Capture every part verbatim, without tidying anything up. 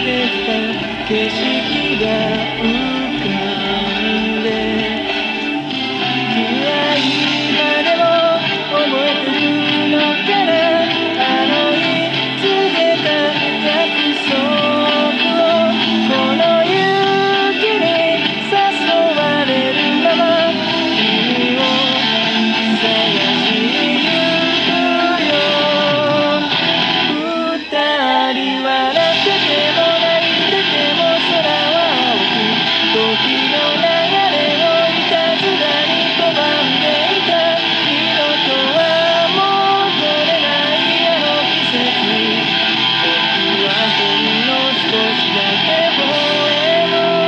てきた景色が浮かんで、君は今でも覚えてるのかな、あの日告げた約束を、この雪に誘われるまま君を探しに行くよ。二人笑ってても泣いてても空は青く、時の流れをいたずらに拒んでいた。二度とは戻れないあの季節に、僕はほんの少しだけ微笑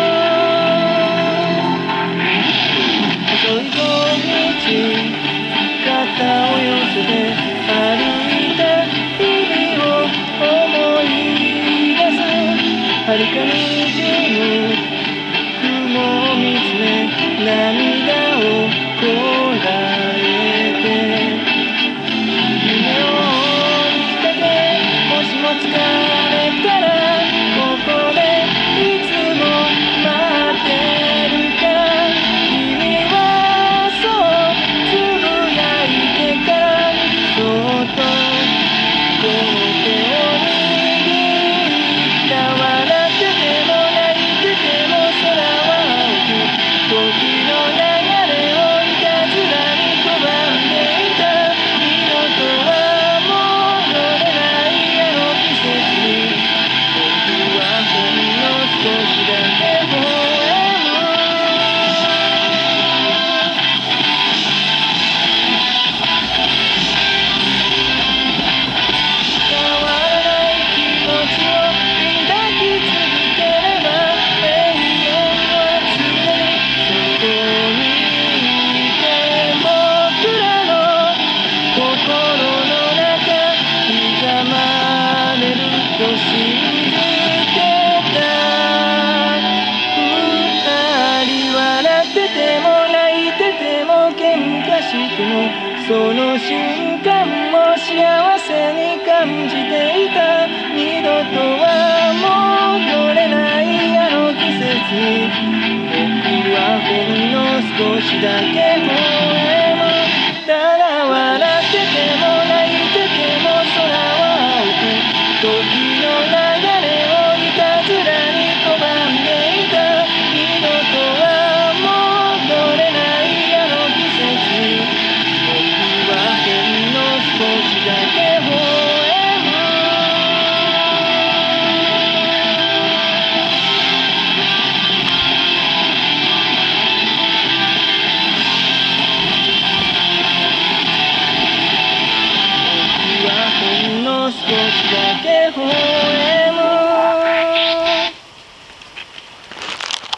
む。細い小道、肩を寄せて歩いた日々を思い出す。遥かにじむ雲を見つめ涙をこらえて、夢を追いかけ、もしも疲れたらここでいつも待ってるから。君はそうつぶやいてから、そっとこの手を握った。笑ってても泣いてても空は青く、時の流れをいたずらに拒んでいた。二度とは戻れないあの季節に、僕はほんの少しだけ微笑む。変わらない気持ちを抱き続ければ、永遠は常にそこにいて、僕らの心の中刻まれると信じてた。二人笑ってても泣いてても喧嘩しても、その瞬間も幸せに感じていた。二度とは戻れないあの季節に、僕はほんの少しだけ